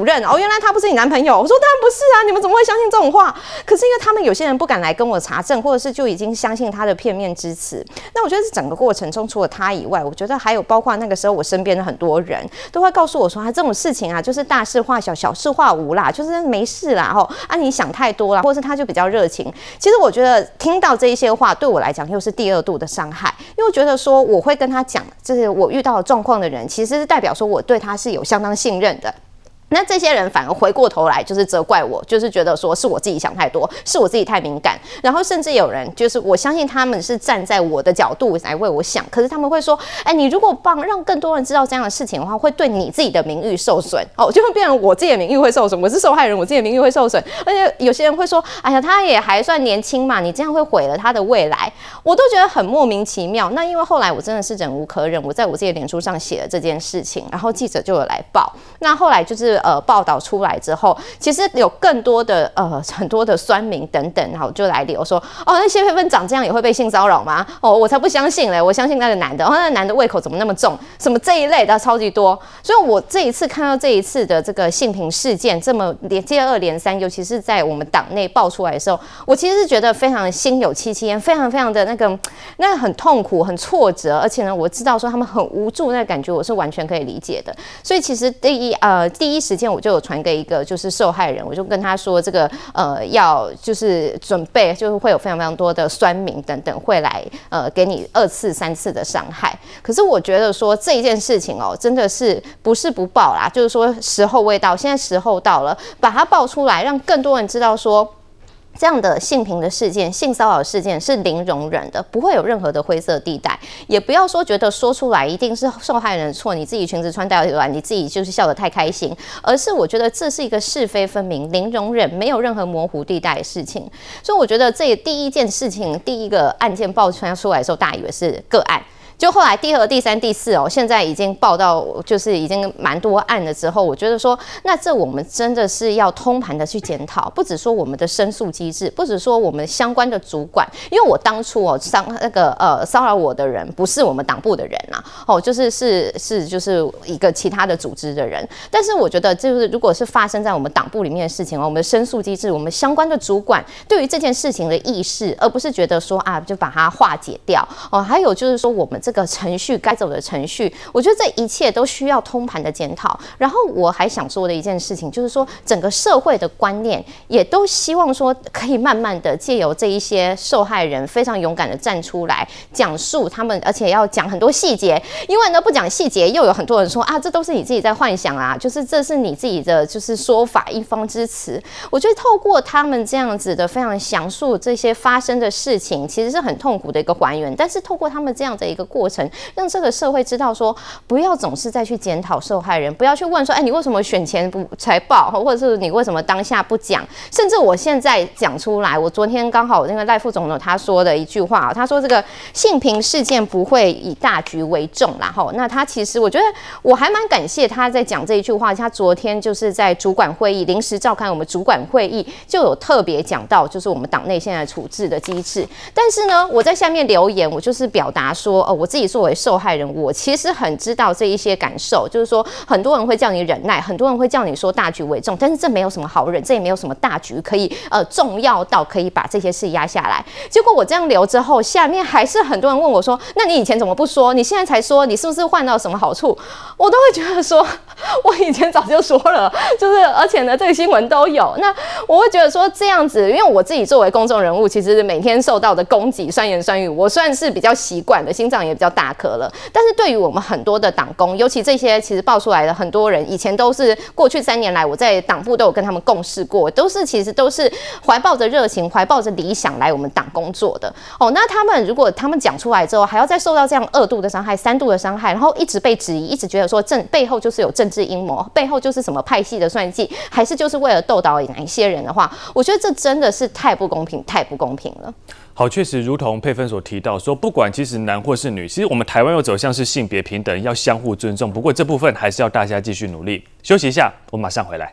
S6: 认哦，原来他不是你男朋友。我说当然不是啊，你们怎么会相信这种话？可是因为他们有些人不敢来跟我查证，或者是就已经相信他的片面之词。那我觉得这整个过程中，除了他以外，我觉得还有包括那个时候我身边的很多人都会告诉我说，啊，这种事情啊，就是大事化小，小事化无啦，就是没事啦，吼啊，你想太多啦，或者是他就比较热情。其实我觉得听到这一些话，对我来讲又是第二度的伤害，因为我觉得说我会跟他讲，就是我遇到的状况的人，其实是代表说我对他是有相当信任的。那这些人反而回过头来就是责怪我，就是觉得说是我自己想太多，是我自己太敏感，然后甚至有人就是我相信他们是站在我的角度来为我想，可是他们会说，哎，你如果帮让更多人知道这样的事情的话，会对你自己的名誉受损哦，就会变成我自己的名誉会受损，我是受害人，我自己的名誉会受损，而且有些人会说，哎呀，他也还算年轻嘛，你这样会毁了他的未来，我都觉得很莫名其妙。那因为后来我真的是忍无可忍，我在我自己的脸书上写了这件事情，然后记者就有来报，那后来就是。呃，报道出来之后，其实有更多的呃很多的酸民等等，然后就来留说，哦，那谢佩芬长这样也会被性骚扰吗？哦，我才不相信嘞，我相信那个男的，哦，那个男的胃口怎么那么重？什么这一类的超级多，所以我这一次看到这一次的这个性平事件这么连接二连三，尤其是在我们党内爆出来的时候，我其实是觉得非常心有戚戚焉，非常非常的那个那个很痛苦、很挫折，而且呢，我知道说他们很无助那个感觉，我是完全可以理解的。所以其实第一呃第一时间我就有传给一个就是受害人，我就跟他说这个呃要就是准备，就是会有非常非常多的酸民等等会来呃给你二次三次的伤害。可是我觉得说这一件事情哦，真的是不是不报啦，就是说时候未到，现在时候到了，把它爆出来，让更多人知道说。这样的性平的事件、性骚扰事件是零容忍的，不会有任何的灰色地带，也不要说觉得说出来一定是受害人的错，你自己裙子穿太短，你自己就是笑得太开心，而是我觉得这是一个是非分明、零容忍、没有任何模糊地带的事情。所以我觉得这第一件事情、第一个案件爆出来的时候，大家以为是个案。就后来第二、第三、第四哦，现在已经报到，就是已经蛮多案了之后，我觉得说，那这我们真的是要通盘的去检讨，不只说我们的申诉机制，不只说我们相关的主管，因为我当初哦伤那个呃骚扰我的人不是我们党部的人啦，哦，就是是是就是一个其他的组织的人，但是我觉得就是如果是发生在我们党部里面的事情哦，我们的申诉机制，我们相关的主管对于这件事情的意识，而不是觉得说啊就把它化解掉哦，还有就是说我们这个程序该走的程序，我觉得这一切都需要通盘的检讨。然后我还想说的一件事情，就是说整个社会的观念也都希望说可以慢慢的借由这一些受害人非常勇敢的站出来讲述他们，而且要讲很多细节，因为呢不讲细节，又有很多人说啊这都是你自己在幻想啊，就是这是你自己的就是说法一方之词。我觉得透过他们这样子的非常详述这些发生的事情，其实是很痛苦的一个还原，但是透过他们这样的一个过程，让这个社会知道说，不要总是再去检讨受害人，不要去问说，哎，你为什么选前不才报，或者是你为什么当下不讲？甚至我现在讲出来，我昨天刚好那个赖副总统他说的一句话，他说这个性平事件不会以大局为重啦，吼，那他其实我觉得我还蛮感谢他在讲这一句话，他昨天就是在主管会议临时召开我们主管会议，就有特别讲到就是我们党内现在处置的机制，但是呢，我在下面留言，我就是表达说，哦，我自己作为受害人，我其实很知道这一些感受，就是说很多人会叫你忍耐，很多人会叫你说大局为重，但是这没有什么好忍，这也没有什么大局可以呃重要到可以把这些事压下来。结果我这样留之后，下面还是很多人问我说，那你以前怎么不说？你现在才说，你是不是换到什么好处？我都会觉得说，我以前早就说了，就是而且呢，这个新闻都有。那我会觉得说这样子，因为我自己作为公众人物，其实每天受到的攻击、酸言酸语，我算是比较习惯的，心脏也比较大颗了。但是对于我们很多的党工，尤其这些其实爆出来的很多人，以前都是过去三年来我在党部都有跟他们共事过，都是其实都是怀抱着热情、怀抱着理想来我们党工作的。哦，那他们如果他们讲出来之后，还要再受到这样二度的伤害、三度的伤害，然后一直被质疑，一直觉得说政背后就是有政治阴谋，背后就是什么派系的算计，还是就是为了斗倒哪一些人的话，我觉得这真的是太不公平、太不公平了。
S5: 好，确实如同佩芬所提到说，不管其实男或是女，其实我们台湾又走向是性别平等，要相互尊重。不过这部分还是要大家继续努力。休息一下，我们马上回来。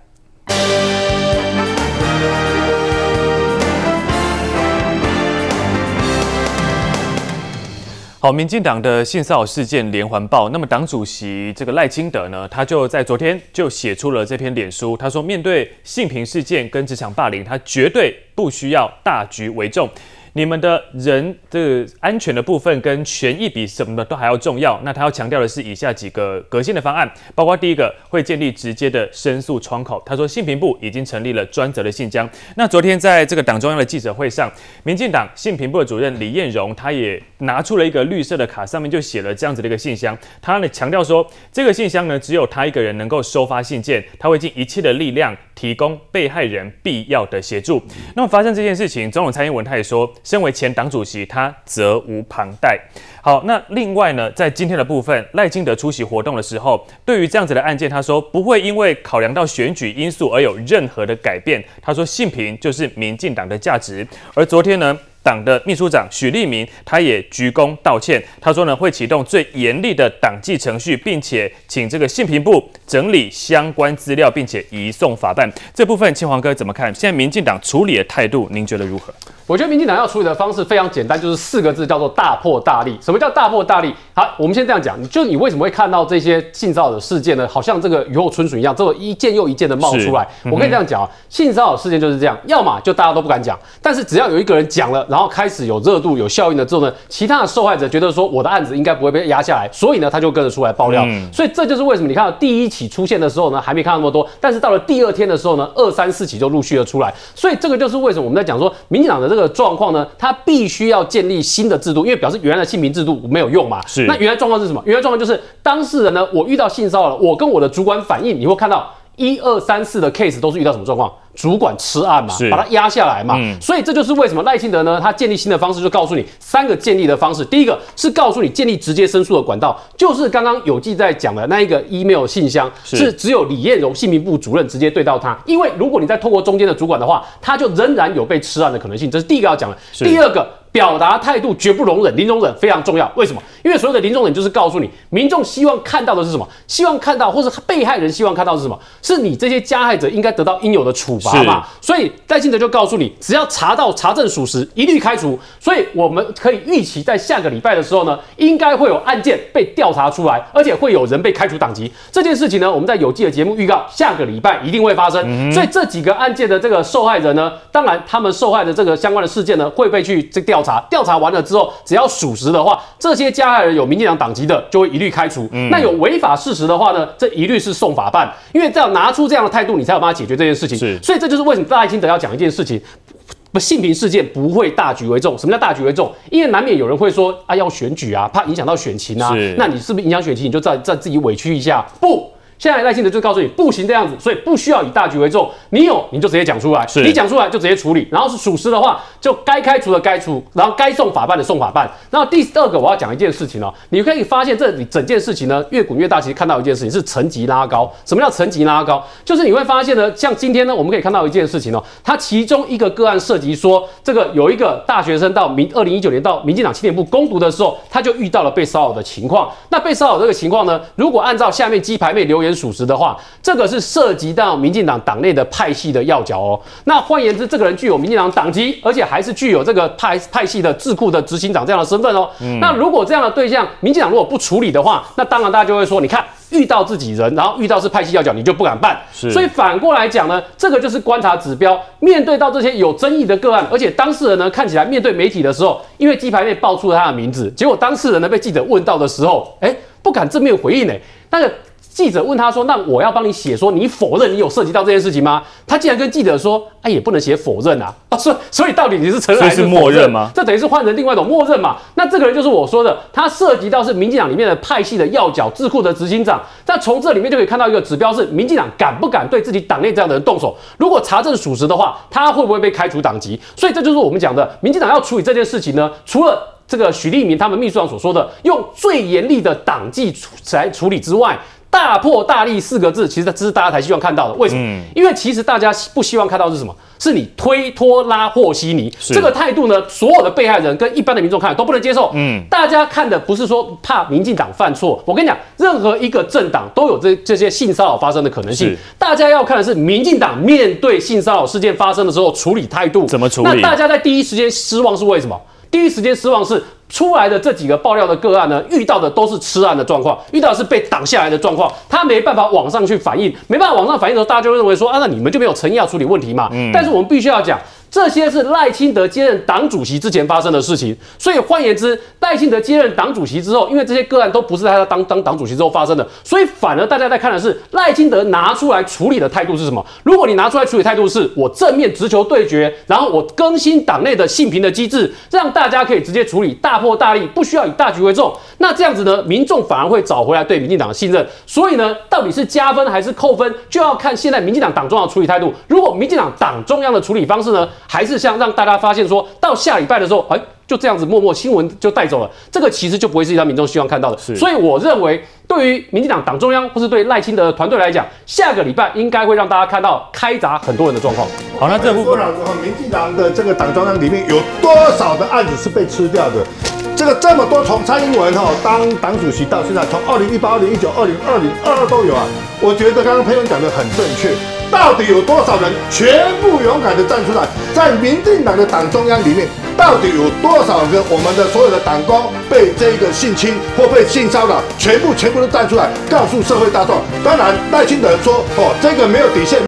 S5: 好，民进党的性骚扰事件连环爆，那么党主席这个赖清德呢，他就在昨天就写出了这篇脸书，他说面对性平事件跟职场霸凌，他绝对不需要大局为重。你们的人的安全的部分跟权益比什么的都还要重要。那他要强调的是以下几个革新的方案，包括第一个会建立直接的申诉窗口。他说，性平部已经成立了专责的信箱。那昨天在这个党中央的记者会上，民进党性平部的主任李彦荣，他也拿出了一个绿色的卡，上面就写了这样子的一个信箱。他呢强调说，这个信箱呢只有他一个人能够收发信件，他会尽一切的力量提供被害人必要的协助。那么发生这件事情，总统蔡英文他也说，身为前党主席，他责无旁贷。好，那另外呢，在今天的部分，赖清德出席活动的时候，对于这样子的案件，他说不会因为考量到选举因素而有任何的改变。他说性平就是民进党的价值。而昨天呢，党的秘书长许立明他也鞠躬道歉，他说呢会启动最严厉的党纪程序，并且请这个性平部整理相关资料，并且移送法办。这部分庆煌哥怎么看？现在民进党处理的态度，您觉得如何？
S9: 我觉得民进党要处理的方式非常简单，就是四个字，叫做大破大立。什么叫大破大立？好，我们先这样讲，就你为什么会看到这些性骚扰的事件呢？好像这个雨后春笋一样，这一件又一件的冒出来。嗯、我可以这样讲啊，性骚扰事件就是这样，要么就大家都不敢讲，但是只要有一个人讲了，然后开始有热度、有效应了之后呢，其他的受害者觉得说我的案子应该不会被压下来，所以呢他就跟着出来爆料。嗯、所以这就是为什么你看到第一起出现的时候呢，还没看到那么多，但是到了第二天的时候呢，二三四起就陆续的出来。所以这个就是为什么我们在讲说，民进党的这个状况呢？他必须要建立新的制度，因为表示原来的性平制度没有用嘛。是。那原来状况是什么？原来状况就是当事人呢，我遇到性骚扰了，我跟我的主管反映，你会看到一二三四的 case 都是遇到什么状况？主管吃案嘛，把它压下来嘛。嗯、所以这就是为什么赖清德呢，他建立新的方式，就告诉你三个建立的方式。第一个是告诉你建立直接申诉的管道，就是刚刚有记在讲的那一个 email 信箱，是, 是只有李彦荣性平部主任直接对到他。因为如果你再透过中间的主管的话，他就仍然有被吃案的可能性。这是第一个要讲的。第二个，表达态度绝不容忍，零容忍非常重要。为什么？因为所有的零容忍就是告诉你，民众希望看到的是什么？希望看到，或是被害人希望看到的是什么？是你这些加害者应该得到应有的处罚嘛？所以赖清德就告诉你，只要查到查证属实，一律开除。所以我们可以预期，在下个礼拜的时候呢，应该会有案件被调查出来，而且会有人被开除党籍。这件事情呢，我们在有记的节目预告，下个礼拜一定会发生。嗯、所以这几个案件的这个受害人呢，当然他们受害的这个相关的事件呢，会被去这调查。调查完了之后，只要属实的话，这些加害人有民进党党籍的，就会一律开除。嗯、那有违法事实的话呢，这一律是送法办，因为这样拿出这样的态度，你才有办法解决这件事情。所以这就是为什么赖清德要讲一件事情。性平事件不会大局为重。什么叫大局为重？因为难免有人会说啊，要选举啊，怕影响到选情啊。那你是不是影响选情，你就再再自己委屈一下？不。现在赖清德就告诉你不行这样子，所以不需要以大局为重。你有你就直接讲出来，你讲出来就直接处理，然后是属实的话，就该开除的该除，然后该送法办的送法办。然后第二个我要讲一件事情哦，你可以发现这里整件事情呢越滚越大，其实看到一件事情是层级拉高。什么叫层级拉高？就是你会发现呢，像今天呢，我们可以看到一件事情哦，它其中一个个案涉及说，这个有一个大学生到民二零一九年到民进党青年部攻读的时候，他就遇到了被骚扰的情况。那被骚扰这个情况呢，如果按照下面鸡排妹留言属实的话，这个是涉及到民进党党内的派系的要角哦。那换言之，这个人具有民进党党籍，而且还是具有这个派派系的智库的执行长这样的身份哦。嗯、那如果这样的对象，民进党如果不处理的话，那当然大家就会说，你看遇到自己人，然后遇到是派系要角，你就不敢办。所以反过来讲呢，这个就是观察指标。面对到这些有争议的个案，而且当事人呢看起来面对媒体的时候，因为鸡排妹爆出了他的名字，结果当事人呢被记者问到的时候，哎，不敢正面回应哎，那个。记者问他说：“那我要帮你写说你否认你有涉及到这件事情吗？”他竟然跟记者说：“哎，也不能写否认啊！”啊，所以所以到底你是承认还是默认吗？这等于是换成另外一种默认嘛？那这个人就是我说的，他涉及到是民进党里面的派系的要角、智库的执行长。但从这里面就可以看到一个指标是，民进党敢不敢对自己党内这样的人动手？如果查证属实的话，他会不会被开除党籍？所以这就是我们讲的，民进党要处理这件事情呢，除了这个许立明他们秘书长所说的用最严厉的党纪来处理之外，大破大立四个字，其实这是大家才希望看到的。为什么？嗯、因为其实大家不希望看到的是什么？是你推脱拉和稀泥这个态度呢？所有的被害人跟一般的民众看都不能接受。嗯，大家看的不是说怕民进党犯错，我跟你讲，任何一个政党都有这这些性骚扰发生的可能性。大家要看的是民进党面对性骚扰事件发生的时候处理态度怎么处理。那大家在第一时间失望是为什么？第一时间失望是出来的这几个爆料的个案呢，遇到的都是吃案的状况，遇到的是被挡下来的状况，他没办法往上去反映，没办法往上反映的时候，大家就会认为说啊，那你们就没有诚意要处理问题嘛。嗯、但是我们必须要讲。这些是赖清德接任党主席之前发生的事情，所以换言之，赖清德接任党主席之后，因为这些个案都不是在他当当党主席之后发生的，所以反而大家在看的是赖清德拿出来处理的态度是什么？如果你拿出来处理态度是我正面直球对决，然后我更新党内的性平的机制，让大家可以直接处理，大破大立，不需要以大局为重，那这样子呢，民众反而会找回来对民进党的信任。所以呢，到底是加分还是扣分，就要看现在民进党党中央的处理态度。如果民进党党中央的处理方式呢？还是像让大家发现说，到下礼拜的时候，哎，就这样子默默新闻就带走了，这个其实就不会是一般民众希望看到的。所以我认为，对于民进党党中央或是对赖清德的团队来讲，下个礼拜应该会让大家看到开闸很多人的状况。
S4: 好，那这部分民进党的这个党中央里面有多少的案子是被吃掉的？这个这么多，从蔡英文哈当党主席到现在，从二零一八、二零一九、二零二零、二二都有啊。我觉得刚刚佩文讲的很正确。到底有多少人全部勇敢的站出来，在民进党的党中央里面，到底有多少个我们的所有的党工被这个性侵或被性骚扰，全部全部都站出来告诉社会大众。当然，赖清德说哦，这个没有底线。